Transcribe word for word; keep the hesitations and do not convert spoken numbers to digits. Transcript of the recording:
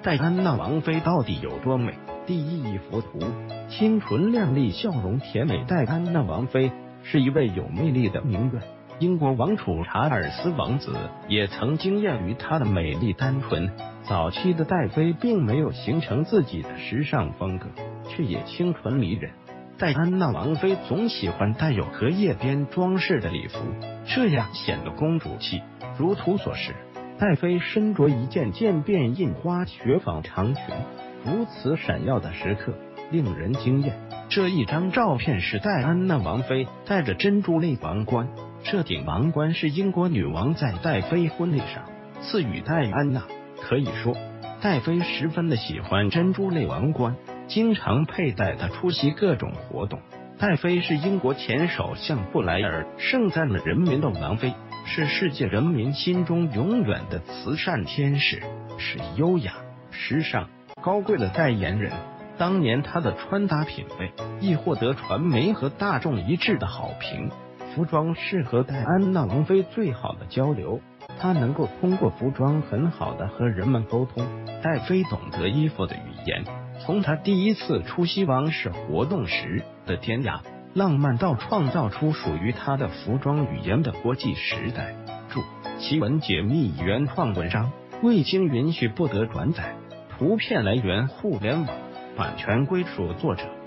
戴安娜王妃到底有多美？第一幅图，清纯靓丽、笑容甜美。戴安娜王妃是一位有魅力的名媛，英国王储查尔斯王子也曾惊艳于她的美丽单纯。早期的戴妃并没有形成自己的时尚风格，却也清纯迷人。戴安娜王妃总喜欢带有荷叶边装饰的礼服，这样显得公主气。如图所示，戴妃身着一件渐变印花雪纺长裙，如此闪耀的时刻令人惊艳。这一张照片是戴安娜王妃戴着珍珠类王冠，这顶王冠是英国女王在戴妃婚礼上赐予戴安娜。可以说，戴妃十分的喜欢珍珠类王冠，经常佩戴它出席各种活动。戴妃是英国前首相布莱尔盛赞了人民的王妃，是世界人民心中永远的慈善天使，是优雅、时尚、高贵的代言人。当年她的穿搭品味亦获得传媒和大众一致的好评。服装适合戴安娜王妃最好的交流，她能够通过服装很好的和人们沟通。戴妃懂得衣服的语言，从她第一次出席王室活动时的典雅浪漫，到创造出属于她的服装语言的国际时代。注：奇文解密原创文章，未经允许不得转载，图片来源互联网，版权归属作者。